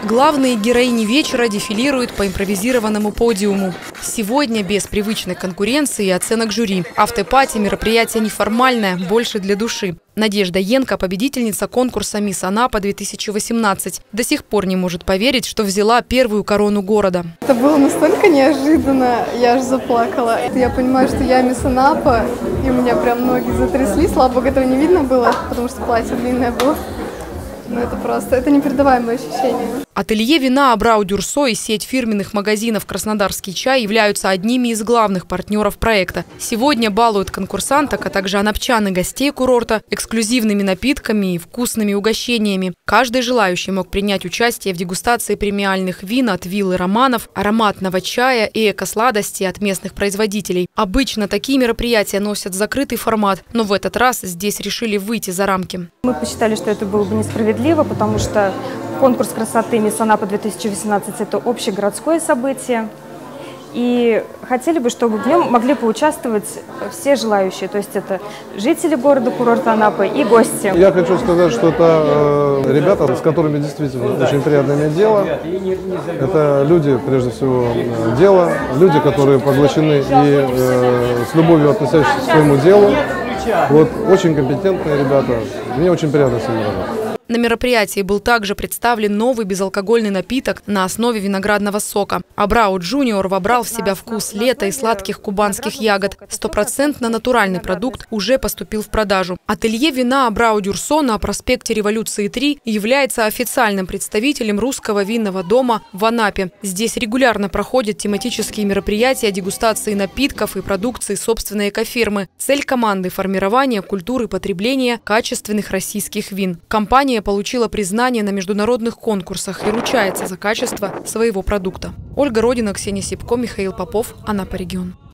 Главные героини вечера дефилируют по импровизированному подиуму. Сегодня без привычной конкуренции и оценок жюри. Автопати – мероприятие неформальное, больше для души. Надежда Енко – победительница конкурса «Мисс Анапа-2018». До сих пор не может поверить, что взяла первую корону города. Это было настолько неожиданно, я аж заплакала. Я понимаю, что я «Мисс Анапа», и у меня прям ноги затряслись. Слава богу, этого не видно было, потому что платье длинное было. Но это непередаваемое ощущение. Ателье вина Абрау Дюрсо и сеть фирменных магазинов «Краснодарский чай» являются одними из главных партнеров проекта. Сегодня балуют конкурсанток, а также анапчан и гостей курорта эксклюзивными напитками и вкусными угощениями. Каждый желающий мог принять участие в дегустации премиальных вин от виллы Романов, ароматного чая и эко-сладостей от местных производителей. Обычно такие мероприятия носят закрытый формат, но в этот раз здесь решили выйти за рамки. Мы посчитали, что это было бы несправедливо, потому что конкурс красоты «Мисс Анапа-2018» – это общегородское событие. И хотели бы, чтобы в нем могли поучаствовать все желающие. То есть это жители города-курорта Анапы и гости. Я хочу сказать, что это ребята, с которыми действительно очень приятно иметь дело. Это люди, прежде всего, дела. Люди, которые поглощены и с любовью относящиеся к своему делу. Вот, очень компетентные ребята. Мне очень приятно с ними работать. На мероприятии был также представлен новый безалкогольный напиток на основе виноградного сока. Абрау Джуниор вобрал в себя вкус лета и сладких кубанских ягод. 100% натуральный продукт уже поступил в продажу. Ателье вина Абрау Дюрсо на проспекте Революции 3 является официальным представителем русского винного дома в Анапе. Здесь регулярно проходят тематические мероприятия дегустации напитков и продукции собственной экофирмы. Цель команды – формирование культуры потребления качественных российских вин. Компания получила признание на международных конкурсах и ручается за качество своего продукта. Ольга Родина, Ксения Сипко, Михаил Попов, Анапа регион.